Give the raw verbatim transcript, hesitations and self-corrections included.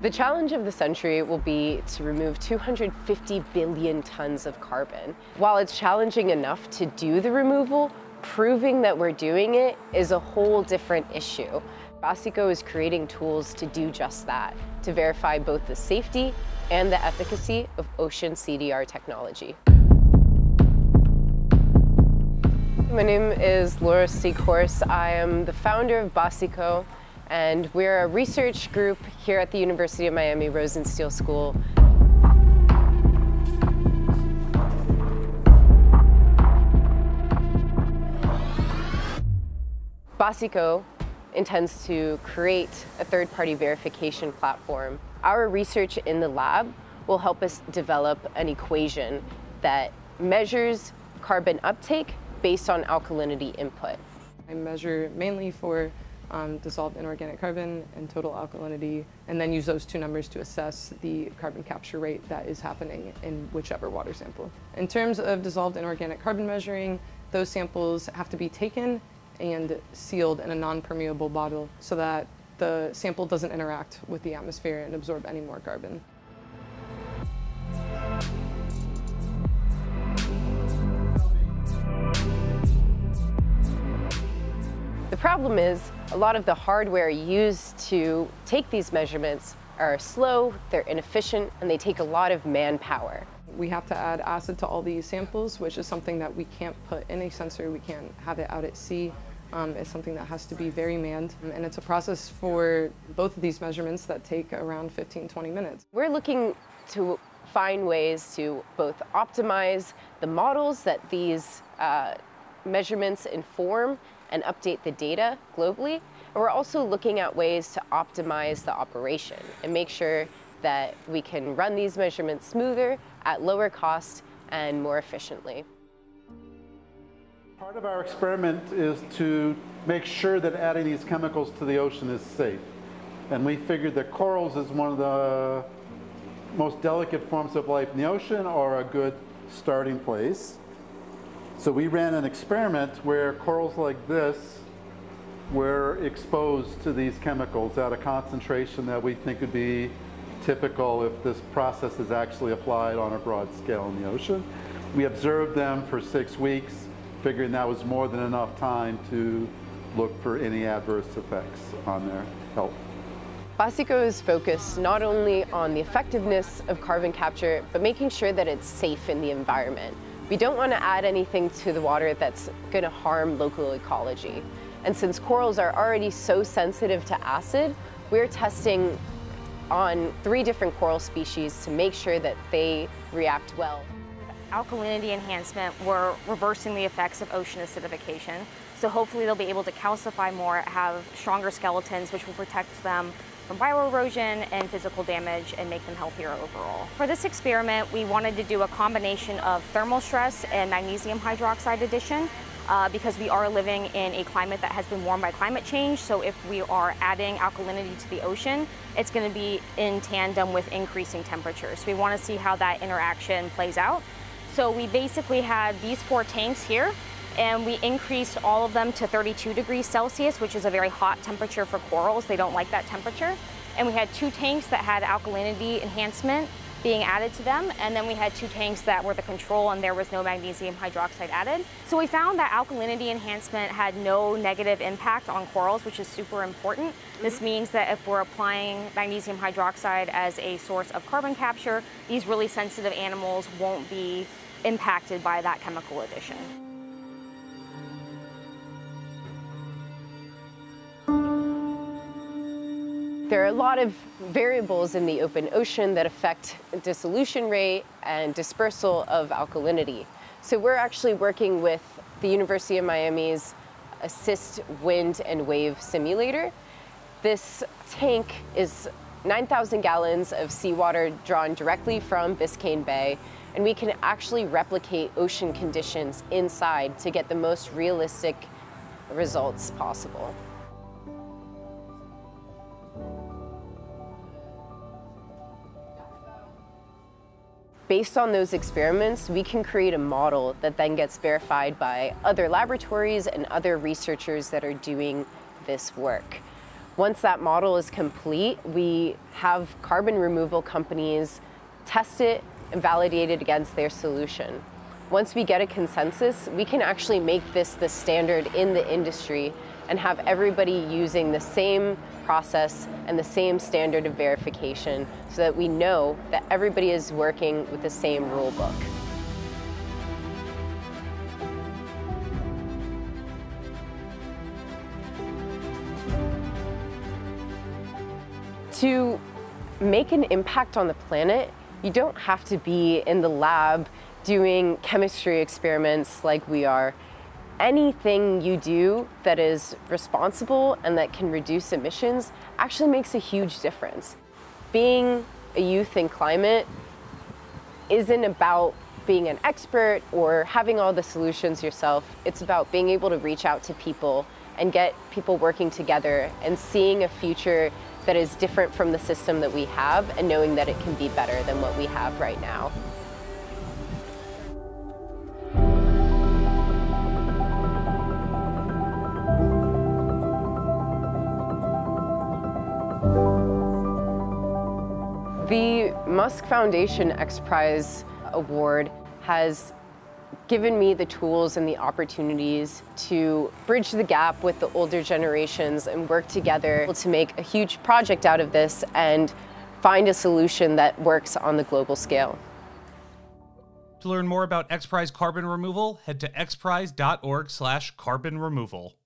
The challenge of the century will be to remove two hundred fifty billion tons of carbon. While it's challenging enough to do the removal, proving that we're doing it is a whole different issue. Basico is creating tools to do just that, to verify both the safety and the efficacy of ocean C D R technology. My name is Rosenstiel. I am the founder of Basico, and we're a research group here at the University of Miami Rosenstiel School. Basico intends to create a third-party verification platform. Our research in the lab will help us develop an equation that measures carbon uptake based on alkalinity input. I measure mainly for um, dissolved inorganic carbon and total alkalinity, and then use those two numbers to assess the carbon capture rate that is happening in whichever water sample. In terms of dissolved inorganic carbon measuring, those samples have to be taken and sealed in a non-permeable bottle so that the sample doesn't interact with the atmosphere and absorb any more carbon. The problem is, a lot of the hardware used to take these measurements are slow, they're inefficient, and they take a lot of manpower. We have to add acid to all these samples, which is something that we can't put in a sensor. We can't have it out at sea. Um, it's something that has to be very manned, and it's a process for both of these measurements that take around fifteen, twenty minutes. We're looking to find ways to both optimize the models that these uh, measurements inform and update the data globally. And we're also looking at ways to optimize the operation and make sure that we can run these measurements smoother, at lower cost, and more efficiently. Part of our experiment is to make sure that adding these chemicals to the ocean is safe. And we figured that corals is one of the most delicate forms of life in the ocean, or a good starting place. So we ran an experiment where corals like this were exposed to these chemicals at a concentration that we think would be typical if this process is actually applied on a broad scale in the ocean. We observed them for six weeks, figuring that was more than enough time to look for any adverse effects on their health. Basico is focused not only on the effectiveness of carbon capture, but making sure that it's safe in the environment. We don't want to add anything to the water that's going to harm local ecology. And since corals are already so sensitive to acid, we're testing on three different coral species to make sure that they react well. Alkalinity enhancement, we're reversing the effects of ocean acidification. So hopefully they'll be able to calcify more, have stronger skeletons, which will protect them from bioerosion and physical damage and make them healthier overall. For this experiment, we wanted to do a combination of thermal stress and magnesium hydroxide addition uh, because we are living in a climate that has been warmed by climate change. So if we are adding alkalinity to the ocean, it's going to be in tandem with increasing temperatures. So we want to see how that interaction plays out. So we basically had these four tanks here, and we increased all of them to thirty-two degrees Celsius, which is a very hot temperature for corals. They don't like that temperature. And we had two tanks that had alkalinity enhancement being added to them, and then we had two tanks that were the control, and there was no magnesium hydroxide added. So we found that alkalinity enhancement had no negative impact on corals, which is super important. This means that if we're applying magnesium hydroxide as a source of carbon capture, these really sensitive animals won't be impacted by that chemical addition. There are a lot of variables in the open ocean that affect dissolution rate and dispersal of alkalinity. So we're actually working with the University of Miami's Assist Wind and Wave Simulator. This tank is nine thousand gallons of seawater drawn directly from Biscayne Bay, and we can actually replicate ocean conditions inside to get the most realistic results possible. Based on those experiments, we can create a model that then gets verified by other laboratories and other researchers that are doing this work. Once that model is complete, we have carbon removal companies test it and validate it against their solution. Once we get a consensus, we can actually make this the standard in the industry and have everybody using the same process and the same standard of verification so that we know that everybody is working with the same rule book. To make an impact on the planet, you don't have to be in the lab doing chemistry experiments like we are. Anything you do that is responsible and that can reduce emissions actually makes a huge difference. Being a youth in climate isn't about being an expert or having all the solutions yourself. It's about being able to reach out to people and get people working together and seeing a future that is different from the system that we have and knowing that it can be better than what we have right now. The Musk Foundation XPRIZE Award has given me the tools and the opportunities to bridge the gap with the older generations and work together to make a huge project out of this and find a solution that works on the global scale. To learn more about XPRIZE carbon removal, head to x prize dot org slash carbon removal.